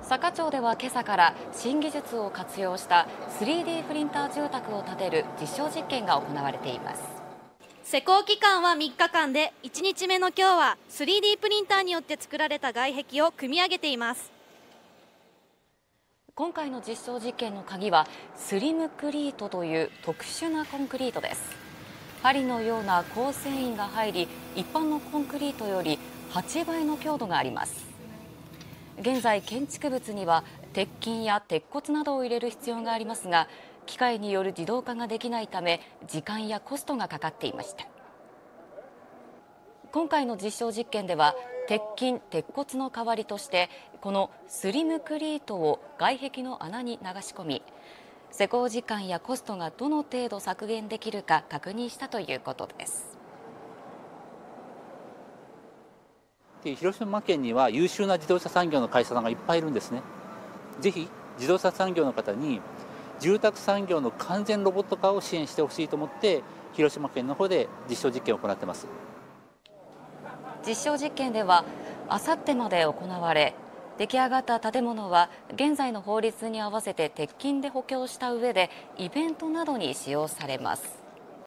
坂町では今朝から新技術を活用した 3D プリンター住宅を建てる実証実験が行われています。 施工期間は3日間で、1日目の今日は 3D プリンターによって作られた外壁を組み上げています。 今回の実証実験の鍵はスリムクリートという特殊なコンクリートです。針のような鋼繊維が入り、一般のコンクリートより8倍の強度があります。現在建築物には鉄筋や鉄骨などを入れる必要がありますが、機械による自動化ができないため時間やコストがかかっていました。今回の実証実験では鉄筋・鉄骨の代わりとしてこのスリムクリートを外壁の穴に流し込み、施工時間やコストがどの程度削減できるか確認したということです。 広島県には優秀な自動車産業の会社さんがいっぱいいるんですね。ぜひ自動車産業の方に住宅産業の完全ロボット化を支援してほしいと思って広島県の方で実証実験を行っています。 実証実験ではあさってまで行われ、出来上がった建物は現在の法律に合わせて鉄筋で補強した上でイベントなどに使用されます。